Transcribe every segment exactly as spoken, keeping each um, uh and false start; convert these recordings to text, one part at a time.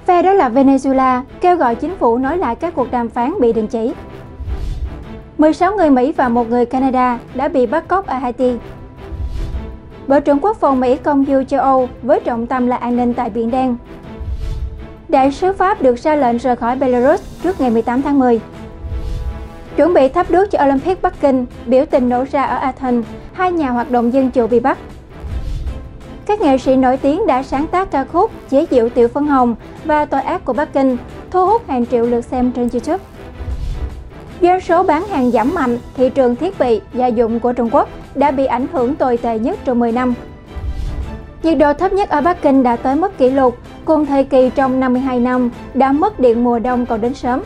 Phe đối lập Venezuela kêu gọi chính phủ nối lại các cuộc đàm phán bị đình chỉ. mười sáu người Mỹ và một người Canada đã bị bắt cóc ở Haiti. Bộ trưởng Quốc phòng Mỹ công du châu Âu với trọng tâm là an ninh tại Biển Đen. Đại sứ Pháp được ra lệnh rời khỏi Belarus trước ngày mười tám tháng mười. Chuẩn bị thắp đuốc cho Olympic Bắc Kinh, biểu tình nổ ra ở Athens, hai nhà hoạt động dân chủ bị bắt. Các nghệ sĩ nổi tiếng đã sáng tác ca khúc Chế giễu Tiểu Phân Hồng và Tội ác của Bắc Kinh, thu hút hàng triệu lượt xem trên YouTube. Doanh số bán hàng giảm mạnh, thị trường thiết bị, gia dụng của Trung Quốc đã bị ảnh hưởng tồi tệ nhất trong mười năm. Nhiệt độ thấp nhất ở Bắc Kinh đã tới mức kỷ lục, cùng thời kỳ trong năm mươi hai năm đã mất điện mùa đông còn đến sớm.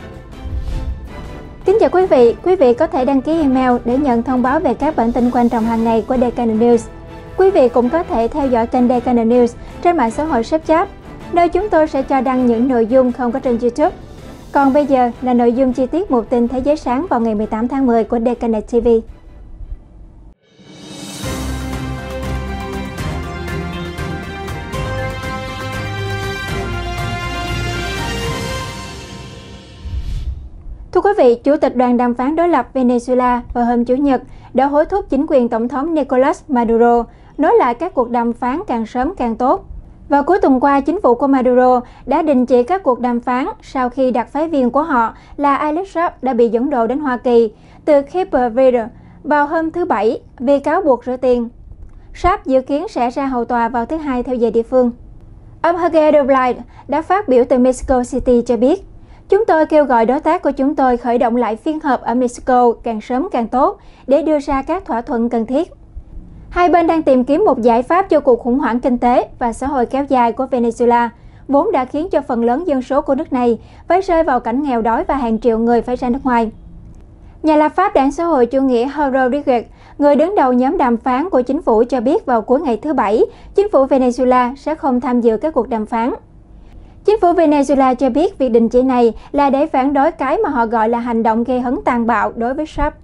Kính chào quý vị, quý vị có thể đăng ký email để nhận thông báo về các bản tin quan trọng hàng ngày của đê ca en News. Quý vị cũng có thể theo dõi kênh đê ca en News trên mạng xã hội Snapchat, nơi chúng tôi sẽ cho đăng những nội dung không có trên YouTube. Còn bây giờ là nội dung chi tiết một tin Thế giới sáng vào ngày mười tám tháng mười của đê ca en ti vi. Thưa quý vị, Chủ tịch đoàn đàm phán đối lập Venezuela vào hôm Chủ nhật đã hối thúc chính quyền Tổng thống Nicolás Maduro nối lại các cuộc đàm phán càng sớm càng tốt. Vào cuối tuần qua, chính phủ của Maduro đã đình chỉ các cuộc đàm phán sau khi đặc phái viên của họ là Alex Saab đã bị dẫn độ đến Hoa Kỳ từ Cape Verde vào hôm thứ Bảy vì cáo buộc rửa tiền. Saab dự kiến sẽ ra hầu tòa vào thứ Hai theo giờ địa phương. Ông Jorge Doblay đã phát biểu từ Mexico City cho biết, chúng tôi kêu gọi đối tác của chúng tôi khởi động lại phiên họp ở Mexico càng sớm càng tốt để đưa ra các thỏa thuận cần thiết. Hai bên đang tìm kiếm một giải pháp cho cuộc khủng hoảng kinh tế và xã hội kéo dài của Venezuela, vốn đã khiến cho phần lớn dân số của nước này phải rơi vào cảnh nghèo đói và hàng triệu người phải ra nước ngoài. Nhà lập pháp đảng xã hội chủ nghĩa Rodríguez, người đứng đầu nhóm đàm phán của chính phủ cho biết vào cuối ngày thứ Bảy, chính phủ Venezuela sẽ không tham dự các cuộc đàm phán. Chính phủ Venezuela cho biết việc đình chỉ này là để phản đối cái mà họ gọi là hành động gây hấn tàn bạo đối với Saab.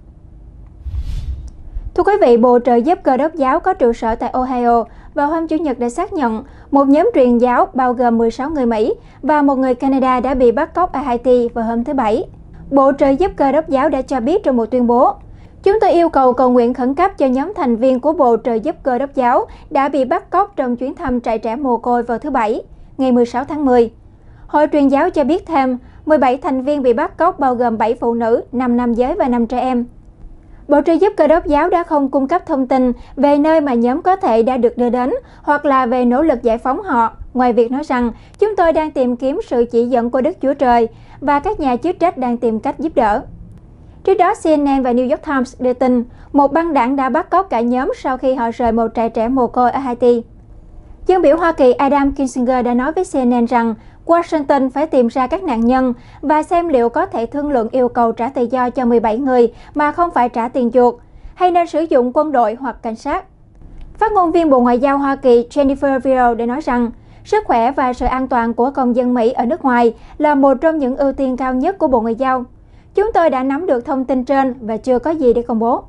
Thưa quý vị, Bộ trợ giúp Cơ đốc giáo có trụ sở tại Ohio vào hôm Chủ nhật đã xác nhận một nhóm truyền giáo bao gồm mười sáu người Mỹ và một người Canada đã bị bắt cóc ở Haiti vào hôm thứ Bảy. Bộ trợ giúp Cơ đốc giáo đã cho biết trong một tuyên bố, chúng tôi yêu cầu cầu nguyện khẩn cấp cho nhóm thành viên của Bộ trợ giúp Cơ đốc giáo đã bị bắt cóc trong chuyến thăm trại trẻ mồ côi vào thứ Bảy, ngày mười sáu tháng mười. Hội truyền giáo cho biết thêm, mười bảy thành viên bị bắt cóc bao gồm bảy phụ nữ, năm nam giới và năm trẻ em. Bộ trợ giúp Cơ đốc giáo đã không cung cấp thông tin về nơi mà nhóm có thể đã được đưa đến hoặc là về nỗ lực giải phóng họ, ngoài việc nói rằng chúng tôi đang tìm kiếm sự chỉ dẫn của Đức Chúa Trời và các nhà chức trách đang tìm cách giúp đỡ. Trước đó, xê en en và New York Times đưa tin một băng đảng đã bắt cóc cả nhóm sau khi họ rời một trại trẻ mồ côi ở Haiti. Dân biểu Hoa Kỳ Adam Kinzinger đã nói với xê en en rằng Washington phải tìm ra các nạn nhân và xem liệu có thể thương lượng yêu cầu trả tự do cho mười bảy người mà không phải trả tiền chuộc, hay nên sử dụng quân đội hoặc cảnh sát. Phát ngôn viên Bộ Ngoại giao Hoa Kỳ Jennifer Vero đã nói rằng sức khỏe và sự an toàn của công dân Mỹ ở nước ngoài là một trong những ưu tiên cao nhất của Bộ Ngoại giao. Chúng tôi đã nắm được thông tin trên và chưa có gì để công bố.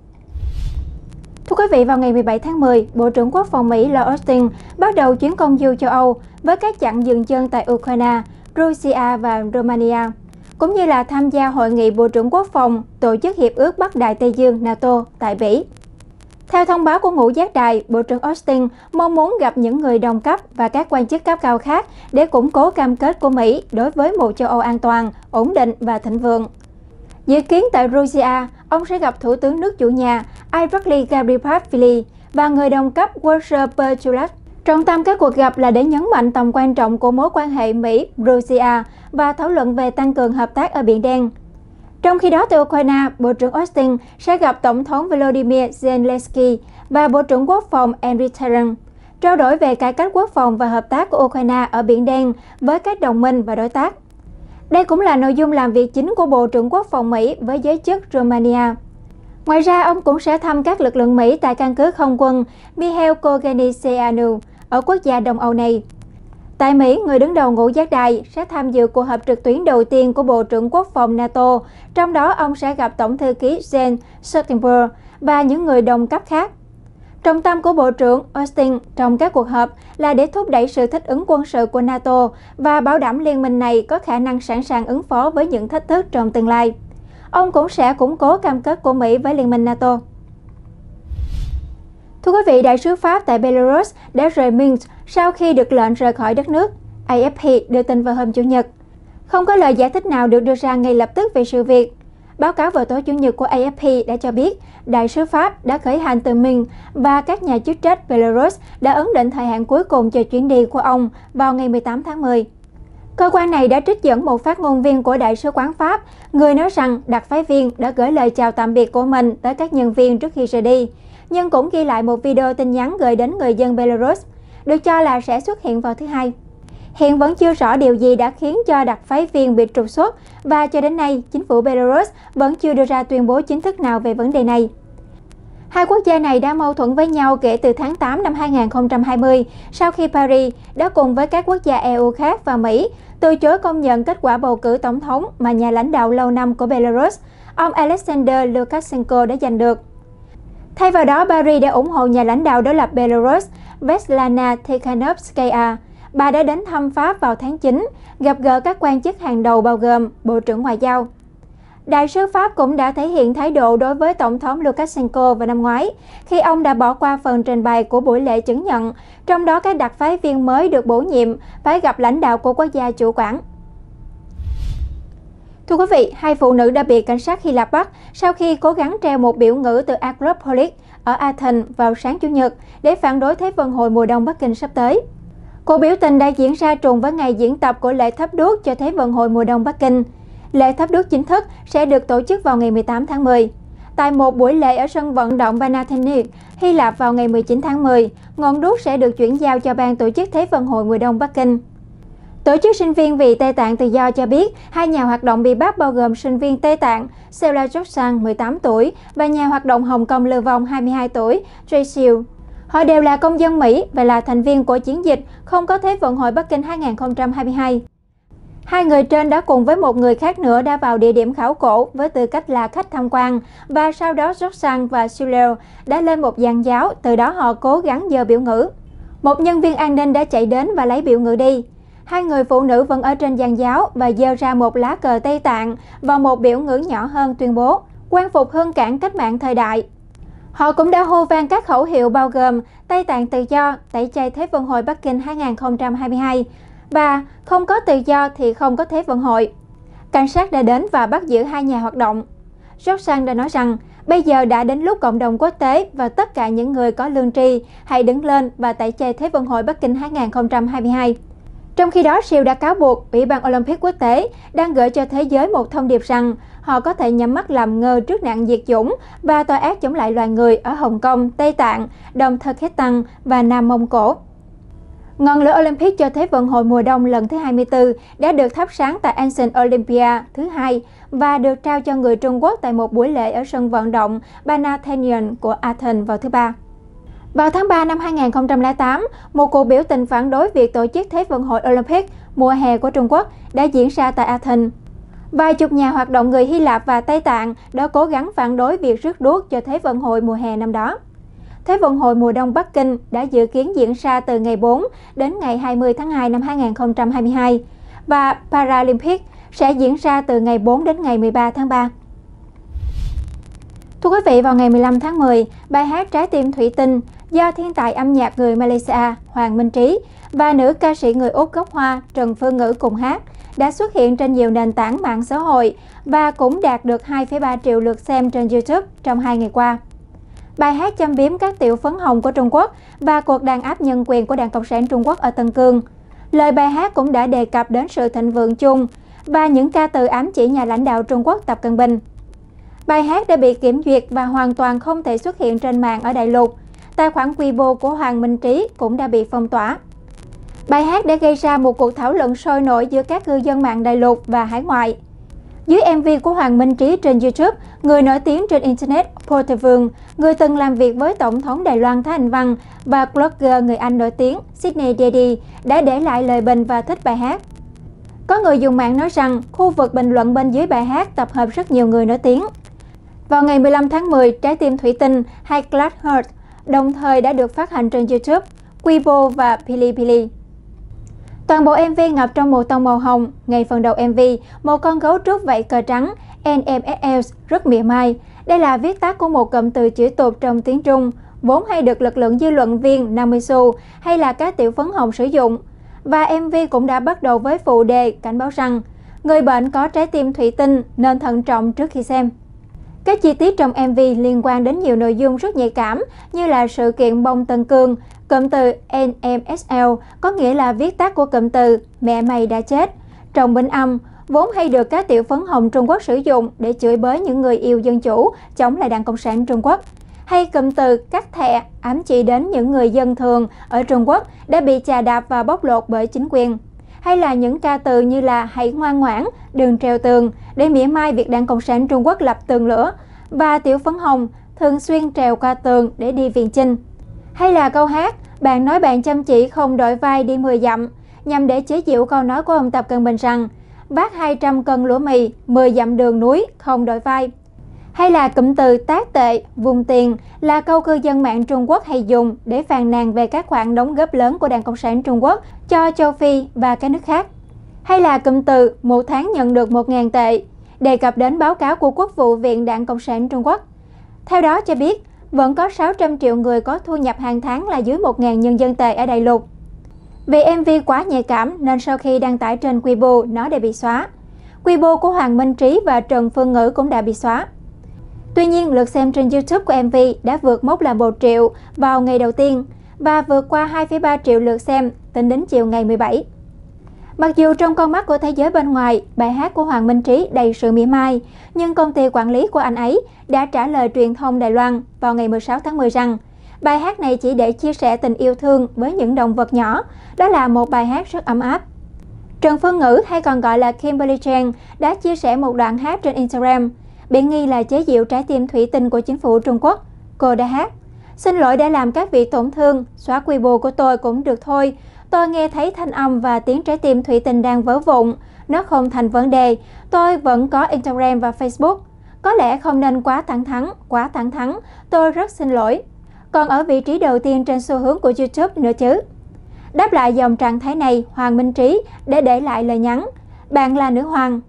Thưa quý vị, vào ngày mười bảy tháng mười, Bộ trưởng Quốc phòng Mỹ Lloyd Austin bắt đầu chuyến công du châu Âu với các chặng dừng chân tại Ukraine, Russia và Romania, cũng như là tham gia hội nghị Bộ trưởng Quốc phòng Tổ chức Hiệp ước Bắc Đại Tây Dương NATO tại Bỉ. Theo thông báo của Ngũ Giác Đài, Bộ trưởng Austin mong muốn gặp những người đồng cấp và các quan chức cấp cao khác để củng cố cam kết của Mỹ đối với một châu Âu an toàn, ổn định và thịnh vượng. Dự kiến tại Russia, ông sẽ gặp Thủ tướng nước chủ nhà Irakli Garibashvili và người đồng cấp Walter Petulak. Trọng tâm các cuộc gặp là để nhấn mạnh tầm quan trọng của mối quan hệ Mỹ-Russia và thảo luận về tăng cường hợp tác ở Biển Đen. Trong khi đó, tại Ukraine, Bộ trưởng Austin sẽ gặp Tổng thống Volodymyr Zelensky và Bộ trưởng Quốc phòng Henry Tarrant, trao đổi về cải cách quốc phòng và hợp tác của Ukraine ở Biển Đen với các đồng minh và đối tác. Đây cũng là nội dung làm việc chính của Bộ trưởng Quốc phòng Mỹ với giới chức Romania. Ngoài ra, ông cũng sẽ thăm các lực lượng Mỹ tại căn cứ không quân Mihail Kogeniceanu ở quốc gia Đông Âu này. Tại Mỹ, người đứng đầu Ngũ Giác Đài sẽ tham dự cuộc họp trực tuyến đầu tiên của Bộ trưởng Quốc phòng NATO, trong đó ông sẽ gặp Tổng thư ký Jens Stoltenberg và những người đồng cấp khác. Trọng tâm của Bộ trưởng Austin trong các cuộc họp là để thúc đẩy sự thích ứng quân sự của NATO và bảo đảm liên minh này có khả năng sẵn sàng ứng phó với những thách thức trong tương lai. Ông cũng sẽ củng cố cam kết của Mỹ với Liên minh NATO. Thưa quý vị, Đại sứ Pháp tại Belarus đã rời Minsk sau khi được lệnh rời khỏi đất nước, A F P đưa tin vào hôm Chủ nhật. Không có lời giải thích nào được đưa ra ngay lập tức về sự việc. Báo cáo vào tối Chủ nhật của A F P đã cho biết Đại sứ Pháp đã khởi hành từ Minsk và các nhà chức trách Belarus đã ấn định thời hạn cuối cùng cho chuyến đi của ông vào ngày mười tám tháng mười. Cơ quan này đã trích dẫn một phát ngôn viên của Đại sứ quán Pháp, người nói rằng đặc phái viên đã gửi lời chào tạm biệt của mình tới các nhân viên trước khi rời đi, nhưng cũng ghi lại một video tin nhắn gửi đến người dân Belarus, được cho là sẽ xuất hiện vào thứ Hai. Hiện vẫn chưa rõ điều gì đã khiến cho đặc phái viên bị trục xuất và cho đến nay, chính phủ Belarus vẫn chưa đưa ra tuyên bố chính thức nào về vấn đề này. Hai quốc gia này đã mâu thuẫn với nhau kể từ tháng tám năm hai nghìn không trăm hai mươi, sau khi Paris đã cùng với các quốc gia E U khác và Mỹ từ chối công nhận kết quả bầu cử tổng thống mà nhà lãnh đạo lâu năm của Belarus, ông Alexander Lukashenko đã giành được. Thay vào đó, Paris đã ủng hộ nhà lãnh đạo đối lập Belarus, Svetlana Tikhanovskaya. Bà đã đến thăm Pháp vào tháng chín, gặp gỡ các quan chức hàng đầu bao gồm Bộ trưởng Ngoại giao. Đại sứ Pháp cũng đã thể hiện thái độ đối với Tổng thống Lukashenko vào năm ngoái, khi ông đã bỏ qua phần trình bày của buổi lễ chứng nhận, trong đó các đặc phái viên mới được bổ nhiệm phải gặp lãnh đạo của quốc gia chủ quản. Thưa quý vị, hai phụ nữ đã bị cảnh sát Hy Lạp bắt sau khi cố gắng treo một biểu ngữ từ Acropolis ở Athens vào sáng Chủ nhật để phản đối Thế vận hội mùa đông Bắc Kinh sắp tới. Cuộc biểu tình đã diễn ra trùng với ngày diễn tập của lễ thắp đuốc cho Thế vận hội mùa đông Bắc Kinh. Lễ thắp đuốc chính thức sẽ được tổ chức vào ngày mười tám tháng mười. Tại một buổi lễ ở sân vận động Panathinaikos, Hy Lạp vào ngày mười chín tháng mười, ngọn đuốc sẽ được chuyển giao cho ban tổ chức Thế vận hội mùa đông Bắc Kinh. Tổ chức sinh viên vì Tây Tạng tự do cho biết hai nhà hoạt động bị bắt bao gồm sinh viên Tây Tạng Sela Joksang mười tám tuổi và nhà hoạt động Hồng Kông lưu vong hai mươi hai tuổi Jay Siu. Họ đều là công dân Mỹ và là thành viên của chiến dịch không có Thế vận hội Bắc Kinh hai nghìn không trăm hai mươi hai. Hai người trên đã cùng với một người khác nữa đã vào địa điểm khảo cổ với tư cách là khách tham quan và sau đó Joksang và Siu đã lên một giàn giáo, từ đó họ cố gắng giơ biểu ngữ. Một nhân viên an ninh đã chạy đến và lấy biểu ngữ đi. Hai người phụ nữ vẫn ở trên giàn giáo và giơ ra một lá cờ Tây Tạng và một biểu ngữ nhỏ hơn tuyên bố quan phục hương cảng cách mạng thời đại. Họ cũng đã hô vang các khẩu hiệu bao gồm Tây Tạng tự do, tẩy chay Thế vận hội Bắc Kinh hai nghìn không trăm hai mươi hai và không có tự do thì không có Thế vận hội. Cảnh sát đã đến và bắt giữ hai nhà hoạt động. Joksang đã nói rằng bây giờ đã đến lúc cộng đồng quốc tế và tất cả những người có lương tri hãy đứng lên và tẩy chay Thế vận hội Bắc Kinh hai nghìn không trăm hai mươi hai. Trong khi đó, Siu đã cáo buộc Ủy ban Olympic Quốc tế đang gửi cho thế giới một thông điệp rằng họ có thể nhắm mắt làm ngơ trước nạn diệt chủng và tội ác chống lại loài người ở Hồng Kông, Tây Tạng, Đông Turkestan và Nam Mông Cổ. Ngọn lửa Olympic cho Thế vận hội mùa đông lần thứ hai mươi tư đã được thắp sáng tại Ancient Olympia thứ hai và được trao cho người Trung Quốc tại một buổi lễ ở sân vận động Panathinaikos của Athens vào thứ Ba. Vào tháng ba năm hai nghìn không trăm lẻ tám, một cuộc biểu tình phản đối việc tổ chức Thế vận hội Olympic mùa hè của Trung Quốc đã diễn ra tại Athens. Vài chục nhà hoạt động người Hy Lạp và Tây Tạng đã cố gắng phản đối việc rước đuốc cho Thế vận hội mùa hè năm đó. Thế vận hội mùa đông Bắc Kinh đã dự kiến diễn ra từ ngày bốn đến ngày hai mươi tháng hai năm hai nghìn không trăm hai mươi hai và Paralympic sẽ diễn ra từ ngày bốn đến ngày mười ba tháng ba. Thưa quý vị, vào ngày mười lăm tháng mười, bài hát Trái tim thủy tinh do thiên tài âm nhạc người Malaysia Hoàng Minh Trí và nữ ca sĩ người Úc gốc Hoa Trần Phương Ngữ cùng hát đã xuất hiện trên nhiều nền tảng mạng xã hội và cũng đạt được hai phẩy ba triệu lượt xem trên YouTube trong hai ngày qua. Bài hát châm biếm các tiểu phấn hồng của Trung Quốc và cuộc đàn áp nhân quyền của Đảng Cộng sản Trung Quốc ở Tân Cương. Lời bài hát cũng đã đề cập đến sự thịnh vượng chung và những ca từ ám chỉ nhà lãnh đạo Trung Quốc Tập Cận Bình. Bài hát đã bị kiểm duyệt và hoàn toàn không thể xuất hiện trên mạng ở đại lục. Tài khoản Weibo của Hoàng Minh Trí cũng đã bị phong tỏa. Bài hát đã gây ra một cuộc thảo luận sôi nổi giữa các cư dân mạng đại lục và hải ngoại. Dưới em vê của Hoàng Minh Trí trên YouTube, người nổi tiếng trên Internet Paul Tê Vương, người từng làm việc với Tổng thống Đài Loan Thái Anh Văn và blogger người Anh nổi tiếng Sydney Daddy đã để lại lời bình và thích bài hát. Có người dùng mạng nói rằng khu vực bình luận bên dưới bài hát tập hợp rất nhiều người nổi tiếng. Vào ngày mười lăm tháng mười, Trái tim thủy tinh hay Glass Heart đồng thời đã được phát hành trên YouTube, Weibo và Bilibili. Toàn bộ em vê ngập trong một tông màu hồng. Ngay phần đầu em vê, một con gấu trúc vảy cờ trắng en em ét lờ rất mỉa mai. Đây là viết tắt của một cụm từ chữ tục trong tiếng Trung, vốn hay được lực lượng dư luận viên năm mươi xu hay là các tiểu phấn hồng sử dụng. Và em vê cũng đã bắt đầu với phụ đề cảnh báo rằng người bệnh có trái tim thủy tinh nên thận trọng trước khi xem. Các chi tiết trong em vê liên quan đến nhiều nội dung rất nhạy cảm như là sự kiện bông Tân Cương. Cụm từ en em ét lờ có nghĩa là viết tắt của cụm từ mẹ mày đã chết. Trong bình âm, vốn hay được các tiểu phấn hồng Trung Quốc sử dụng để chửi bới những người yêu dân chủ, chống lại Đảng Cộng sản Trung Quốc. Hay cụm từ cắt thẻ ám chỉ đến những người dân thường ở Trung Quốc đã bị chà đạp và bóc lột bởi chính quyền. Hay là những ca từ như là hãy ngoan ngoãn, đừng treo tường để mỉa mai việc Đảng Cộng sản Trung Quốc lập tường lửa và tiểu phấn hồng thường xuyên trèo qua tường để đi viện chinh. Hay là câu hát bạn nói bạn chăm chỉ không đổi vai đi mười dặm nhằm để chế giễu câu nói của ông Tập Cận Bình rằng vác hai trăm cân lúa mì, mười dặm đường núi không đổi vai. Hay là cụm từ tác tệ, vùng tiền là câu cư dân mạng Trung Quốc hay dùng để phàn nàn về các khoản đóng góp lớn của Đảng Cộng sản Trung Quốc cho châu Phi và các nước khác. Hay là cụm từ một tháng nhận được một nghìn tệ, đề cập đến báo cáo của Quốc vụ viện Đảng Cộng sản Trung Quốc. Theo đó cho biết, vẫn có sáu trăm triệu người có thu nhập hàng tháng là dưới một nghìn nhân dân tệ ở đại lục. Vì em vê quá nhạy cảm nên sau khi đăng tải trên Weibo, nó đã bị xóa. Weibo của Hoàng Minh Trí và Trần Phương Ngữ cũng đã bị xóa. Tuy nhiên, lượt xem trên YouTube của em vê đã vượt mốc là một triệu vào ngày đầu tiên và vượt qua hai phẩy ba triệu lượt xem tính đến chiều ngày mười bảy. Mặc dù trong con mắt của thế giới bên ngoài, bài hát của Hoàng Minh Trí đầy sự mỉa mai, nhưng công ty quản lý của anh ấy đã trả lời truyền thông Đài Loan vào ngày mười sáu tháng mười rằng bài hát này chỉ để chia sẻ tình yêu thương với những động vật nhỏ, đó là một bài hát rất ấm áp. Trần Phương Ngữ hay còn gọi là Kimberly Chen đã chia sẻ một đoạn hát trên Instagram, bị nghi là chế giễu trái tim thủy tinh của chính phủ Trung Quốc. Cô đã hát: xin lỗi đã làm các vị tổn thương, xóa Weibo của tôi cũng được thôi. Tôi nghe thấy thanh âm và tiếng trái tim thủy tinh đang vỡ vụn. Nó không thành vấn đề. Tôi vẫn có Instagram và Facebook. Có lẽ không nên quá thẳng thắn, quá thẳng thắn. Tôi rất xin lỗi. Còn ở vị trí đầu tiên trên xu hướng của YouTube nữa chứ. Đáp lại dòng trạng thái này, Hoàng Minh Trí đã để lại lời nhắn: bạn là nữ hoàng.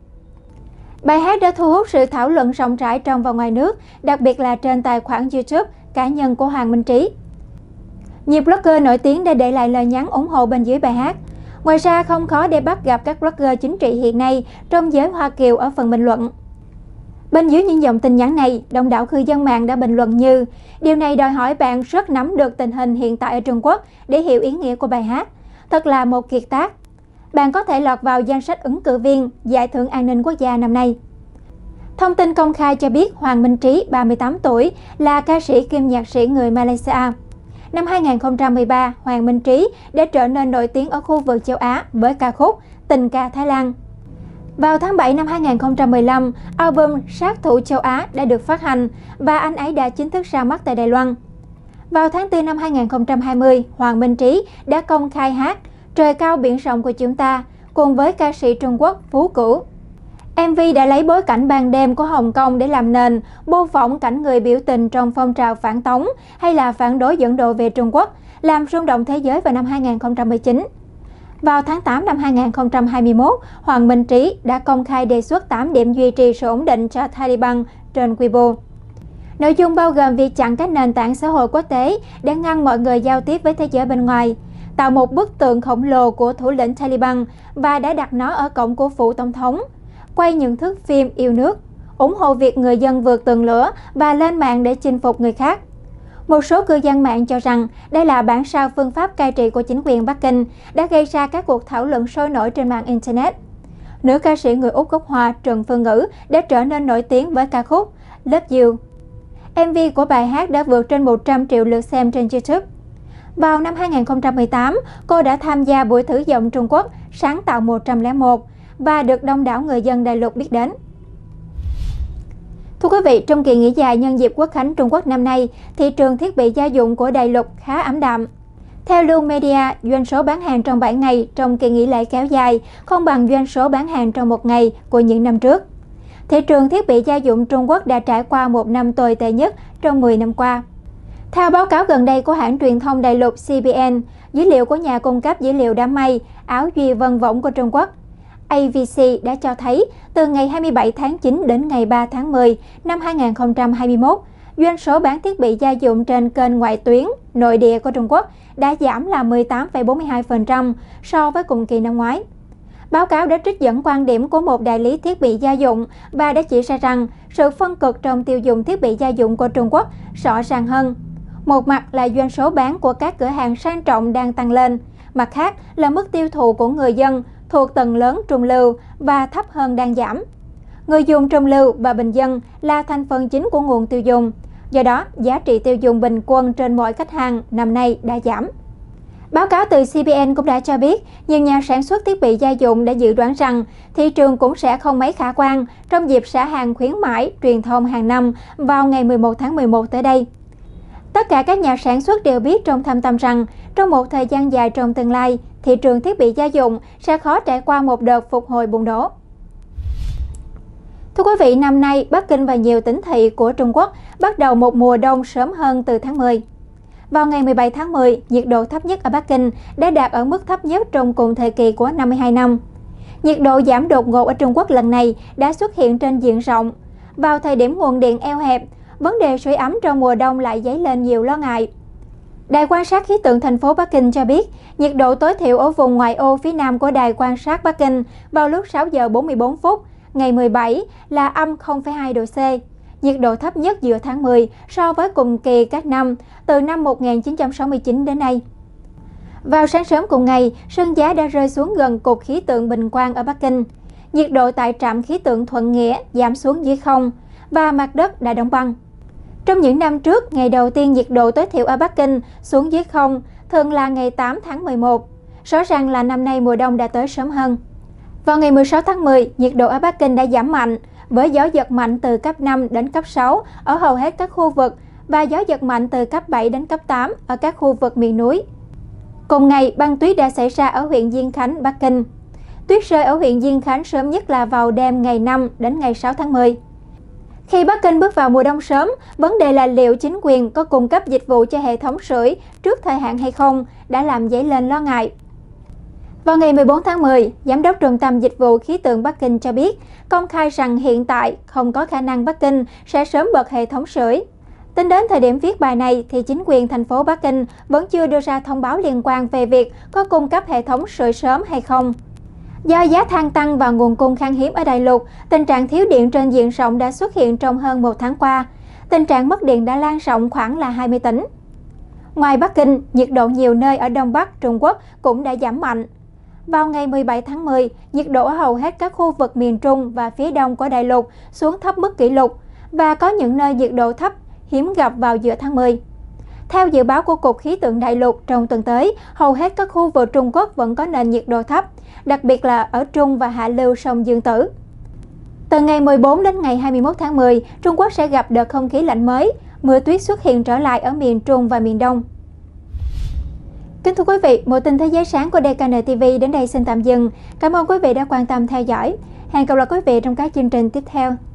Bài hát đã thu hút sự thảo luận rộng rãi trong và ngoài nước, đặc biệt là trên tài khoản YouTube cá nhân của Hoàng Minh Trí. Nhiều blogger nổi tiếng đã để lại lời nhắn ủng hộ bên dưới bài hát. Ngoài ra, không khó để bắt gặp các blogger chính trị hiện nay trong giới Hoa Kiều ở phần bình luận. Bên dưới những dòng tin nhắn này, đông đảo cư dân mạng đã bình luận như: điều này đòi hỏi bạn rất nắm được tình hình hiện tại ở Trung Quốc để hiểu ý nghĩa của bài hát. Thật là một kiệt tác. Bạn có thể lọt vào danh sách ứng cử viên Giải thưởng An ninh Quốc gia năm nay. Thông tin công khai cho biết Hoàng Minh Trí, ba mươi tám tuổi, là ca sĩ kiêm nhạc sĩ người Malaysia. Năm hai nghìn không trăm mười ba, Hoàng Minh Trí đã trở nên nổi tiếng ở khu vực châu Á với ca khúc Tình ca Thái Lan. Vào tháng bảy năm hai nghìn không trăm mười lăm, album Sát thủ châu Á đã được phát hành và anh ấy đã chính thức ra mắt tại Đài Loan. Vào tháng tư năm hai nghìn không trăm hai mươi, Hoàng Minh Trí đã công khai hát Trời cao biển rộng của chúng ta cùng với ca sĩ Trung Quốc Phú Cửu. em vê đã lấy bối cảnh ban đêm của Hồng Kông để làm nền, mô phỏng cảnh người biểu tình trong phong trào phản tống hay là phản đối dẫn độ về Trung Quốc, làm rung động thế giới vào năm hai nghìn không trăm mười chín. Vào tháng tám năm hai nghìn không trăm hai mươi mốt, Hoàng Minh Trí đã công khai đề xuất tám điểm duy trì sự ổn định cho Taliban trên Weibo. Nội dung bao gồm việc chặn các nền tảng xã hội quốc tế để ngăn mọi người giao tiếp với thế giới bên ngoài, tạo một bức tượng khổng lồ của thủ lĩnh Taliban và đã đặt nó ở cổng của phủ tổng thống, quay những thước phim yêu nước, ủng hộ việc người dân vượt tường lửa và lên mạng để chinh phục người khác. Một số cư dân mạng cho rằng đây là bản sao phương pháp cai trị của chính quyền Bắc Kinh đã gây ra các cuộc thảo luận sôi nổi trên mạng Internet. Nữ ca sĩ người Úc gốc Hoa Trần Phương Ngữ đã trở nên nổi tiếng với ca khúc Love You. em vê của bài hát đã vượt trên một trăm triệu lượt xem trên YouTube. Vào năm hai nghìn không trăm mười tám, cô đã tham gia buổi thử giọng Trung Quốc sáng tạo một không không một và được đông đảo người dân đại lục biết đến. Thưa quý vị, trong kỳ nghỉ dài nhân dịp Quốc khánh Trung Quốc năm nay, thị trường thiết bị gia dụng của đại lục khá ảm đạm. Theo Lu Media, doanh số bán hàng trong bảy ngày trong kỳ nghỉ lễ kéo dài không bằng doanh số bán hàng trong một ngày của những năm trước. Thị trường thiết bị gia dụng Trung Quốc đã trải qua một năm tồi tệ nhất trong mười năm qua. Theo báo cáo gần đây của hãng truyền thông đại lục xê bê en, dữ liệu của nhà cung cấp dữ liệu đám mây Áo Duy Vân Võng của Trung Quốc, a vê xê đã cho thấy từ ngày hai mươi bảy tháng chín đến ngày ba tháng mười năm hai nghìn không trăm hai mươi mốt, doanh số bán thiết bị gia dụng trên kênh ngoại tuyến nội địa của Trung Quốc đã giảm là mười tám phẩy bốn mươi hai phần trăm so với cùng kỳ năm ngoái. Báo cáo đã trích dẫn quan điểm của một đại lý thiết bị gia dụng và đã chỉ ra rằng sự phân cực trong tiêu dùng thiết bị gia dụng của Trung Quốc rõ ràng hơn. Một mặt là doanh số bán của các cửa hàng sang trọng đang tăng lên, mặt khác là mức tiêu thụ của người dân thuộc tầng lớn trung lưu và thấp hơn đang giảm. Người dùng trung lưu và bình dân là thành phần chính của nguồn tiêu dùng, do đó giá trị tiêu dùng bình quân trên mỗi khách hàng năm nay đã giảm. Báo cáo từ xê bê en cũng đã cho biết, nhiều nhà sản xuất thiết bị gia dụng đã dự đoán rằng thị trường cũng sẽ không mấy khả quan trong dịp xả hàng khuyến mãi truyền thông hàng năm vào ngày mười một tháng mười một tới đây. Tất cả các nhà sản xuất đều biết trong thâm tâm rằng trong một thời gian dài trong tương lai, thị trường thiết bị gia dụng sẽ khó trải qua một đợt phục hồi bùng nổ. Thưa quý vị, năm nay Bắc Kinh và nhiều tỉnh thị của Trung Quốc bắt đầu một mùa đông sớm hơn từ tháng mười. Vào ngày mười bảy tháng mười, nhiệt độ thấp nhất ở Bắc Kinh đã đạt ở mức thấp nhất trong cùng thời kỳ của năm mươi hai năm. Nhiệt độ giảm đột ngột ở Trung Quốc lần này đã xuất hiện trên diện rộng. Vào thời điểm nguồn điện eo hẹp, vấn đề sưởi ấm trong mùa đông lại dấy lên nhiều lo ngại. Đài quan sát khí tượng thành phố Bắc Kinh cho biết, nhiệt độ tối thiểu ở vùng ngoại ô phía nam của Đài quan sát Bắc Kinh vào lúc sáu giờ bốn mươi bốn phút ngày mười bảy là âm không phẩy hai độ C, nhiệt độ thấp nhất giữa tháng mười so với cùng kỳ các năm từ năm một nghìn chín trăm sáu mươi chín đến nay. Vào sáng sớm cùng ngày, sân giá đã rơi xuống gần cục khí tượng Bình Quang ở Bắc Kinh. Nhiệt độ tại trạm khí tượng Thuận Nghĩa giảm xuống dưới không và mặt đất đã đóng băng. Trong những năm trước, ngày đầu tiên nhiệt độ tối thiểu ở Bắc Kinh xuống dưới không thường là ngày tám tháng mười một. Rõ ràng là năm nay mùa đông đã tới sớm hơn. Vào ngày mười sáu tháng mười, nhiệt độ ở Bắc Kinh đã giảm mạnh, với gió giật mạnh từ cấp năm đến cấp sáu ở hầu hết các khu vực và gió giật mạnh từ cấp bảy đến cấp tám ở các khu vực miền núi. Cùng ngày, băng tuyết đã xảy ra ở huyện Diên Khánh, Bắc Kinh. Tuyết rơi ở huyện Diên Khánh sớm nhất là vào đêm ngày năm đến ngày sáu tháng mười. Khi Bắc Kinh bước vào mùa đông sớm, vấn đề là liệu chính quyền có cung cấp dịch vụ cho hệ thống sưởi trước thời hạn hay không đã làm dấy lên lo ngại. Vào ngày mười bốn tháng mười, Giám đốc Trung tâm Dịch vụ Khí tượng Bắc Kinh cho biết, công khai rằng hiện tại không có khả năng Bắc Kinh sẽ sớm bật hệ thống sưởi. Tính đến thời điểm viết bài này, thì chính quyền thành phố Bắc Kinh vẫn chưa đưa ra thông báo liên quan về việc có cung cấp hệ thống sưởi sớm hay không. Do giá than tăng và nguồn cung khan hiếm ở đại lục, tình trạng thiếu điện trên diện rộng đã xuất hiện trong hơn một tháng qua. Tình trạng mất điện đã lan rộng khoảng là hai mươi tỉnh. Ngoài Bắc Kinh, nhiệt độ nhiều nơi ở Đông Bắc Trung Quốc cũng đã giảm mạnh. Vào ngày mười bảy tháng mười, nhiệt độ ở hầu hết các khu vực miền Trung và phía Đông của đại lục xuống thấp mức kỷ lục và có những nơi nhiệt độ thấp hiếm gặp vào giữa tháng mười. Theo dự báo của Cục Khí tượng Đại lục, trong tuần tới, hầu hết các khu vực Trung Quốc vẫn có nền nhiệt độ thấp, đặc biệt là ở Trung và Hạ lưu sông Dương Tử. Từ ngày mười bốn đến ngày hai mươi mốt tháng mười, Trung Quốc sẽ gặp đợt không khí lạnh mới, mưa tuyết xuất hiện trở lại ở miền Trung và miền Đông. Kính thưa quý vị, một tin thế giới sáng của đê ca en ti vi đến đây xin tạm dừng. Cảm ơn quý vị đã quan tâm theo dõi. Hẹn gặp lại quý vị trong các chương trình tiếp theo.